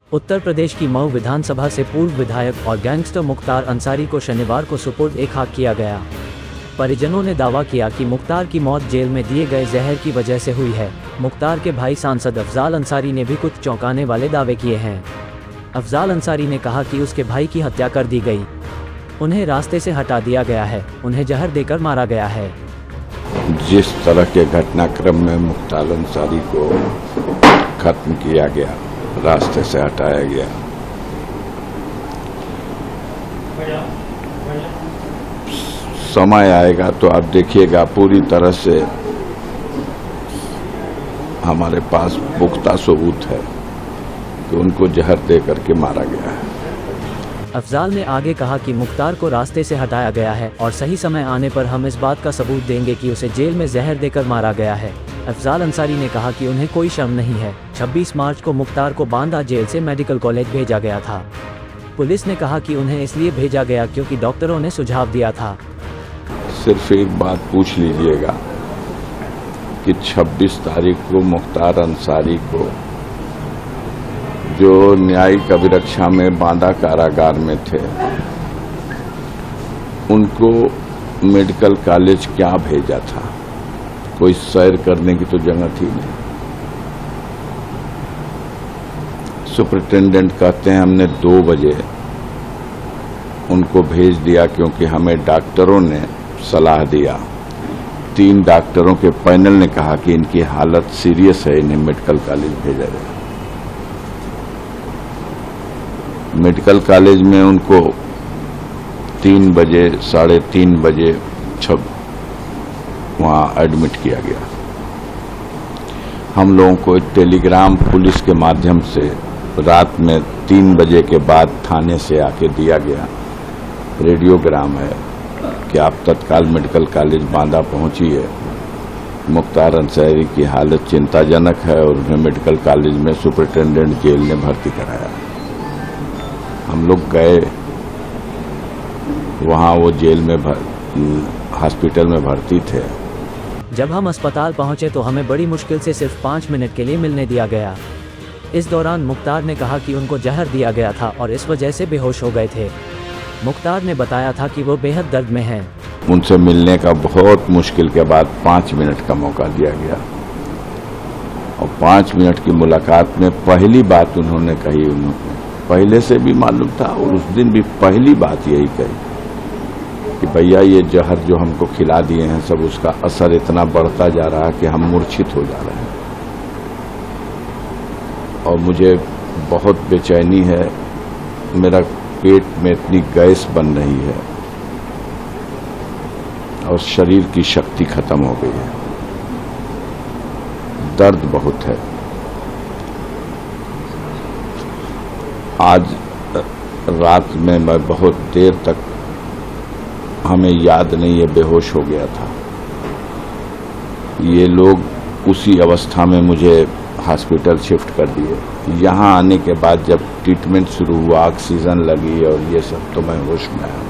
उत्तर प्रदेश की मऊ विधानसभा से पूर्व विधायक और गैंगस्टर मुख्तार अंसारी को शनिवार को सुपुर्द-ए-खाक किया गया। परिजनों ने दावा किया कि मुख्तार की मौत जेल में दिए गए जहर की वजह से हुई है। मुख्तार के भाई सांसद अफजाल अंसारी ने भी कुछ चौंकाने वाले दावे किए हैं। अफजाल अंसारी ने कहा कि उसके भाई की हत्या कर दी गई, उन्हें रास्ते से हटा दिया गया है, उन्हें जहर देकर मारा गया है। जिस तरह के घटनाक्रम में मुख्तार अंसारी को खत्म किया गया, रास्ते से हटाया गया, समय आएगा तो आप देखिएगा पूरी तरह से हमारे पास पुख्ता सबूत है कि उनको जहर दे करके मारा गया है। अफजाल ने आगे कहा कि मुख्तार को रास्ते से हटाया गया है और सही समय आने पर हम इस बात का सबूत देंगे कि उसे जेल में जहर देकर मारा गया है। अफजाल अंसारी ने कहा कि उन्हें कोई शर्म नहीं है। 26 मार्च को मुख्तार को बांदा जेल से मेडिकल कॉलेज भेजा गया था। पुलिस ने कहा कि उन्हें इसलिए भेजा गया क्योंकि डॉक्टरों ने सुझाव दिया था। सिर्फ एक बात पूछ लीजिएगा कि 26 तारीख को मुख्तार अंसारी को, जो न्यायिक अभिरक्षा में बांदा कारागार में थे, उनको मेडिकल कॉलेज क्या भेजा था? कोई सैर करने की तो जगह थी नहीं। सुपरिटेंडेंट कहते हैं हमने 2 बजे उनको भेज दिया क्योंकि हमें डॉक्टरों ने सलाह दिया। 3 डॉक्टरों के पैनल ने कहा कि इनकी हालत सीरियस है, इन्हें मेडिकल कॉलेज भेजा जाए। मेडिकल कॉलेज में उनको 3 बजे 3:30 बजे वहां एडमिट किया गया। हम लोगों को एक टेलीग्राम पुलिस के माध्यम से रात में 3 बजे के बाद थाने से आके दिया गया, रेडियोग्राम है कि आप तत्काल मेडिकल कॉलेज बांदा पहुंचिए, मुख्तार अंसारी की हालत चिंताजनक है और उन्हें मेडिकल कॉलेज में सुपरिटेंडेंट जेल ने भर्ती कराया। हम लोग गए, वहां वो जेल में हॉस्पिटल में भर्ती थे। जब हम अस्पताल पहुंचे तो हमें बड़ी मुश्किल से सिर्फ 5 मिनट के लिए मिलने दिया गया। इस दौरान मुख्तार ने कहा कि उनको जहर दिया गया था और इस वजह से बेहोश हो गए थे। मुख्तार ने बताया था कि वो बेहद दर्द में हैं। उनसे मिलने का बहुत मुश्किल के बाद 5 मिनट का मौका दिया गया और 5 मिनट की मुलाकात में पहली बात उन्होंने कही, उन्होंने पहले से भी मालूम था और उस दिन भी पहली बात यही कही कि भैया ये जहर जो हमको खिला दिए हैं सब, उसका असर इतना बढ़ता जा रहा है कि हम मूर्छित हो जा रहे हैं और मुझे बहुत बेचैनी है, मेरा पेट में इतनी गैस बन रही है और शरीर की शक्ति खत्म हो गई है, दर्द बहुत है। आज रात में मैं बहुत देर तक, हमें याद नहीं है, बेहोश हो गया था। ये लोग उसी अवस्था में मुझे हॉस्पिटल शिफ्ट कर दिए। यहाँ आने के बाद जब ट्रीटमेंट शुरू हुआ, ऑक्सीजन लगी और ये सब, तो मैं होश में आया।